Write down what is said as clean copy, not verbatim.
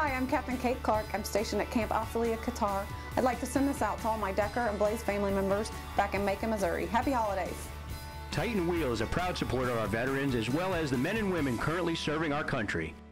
Hi, I'm Captain Kate Clarke. I'm stationed at Camp Asalia, Qatar. I'd like to send this out to all my Decker and Blaze family members back in Macon, Missouri. Happy holidays. Titan Wheel is a proud supporter of our veterans as well as the men and women currently serving our country.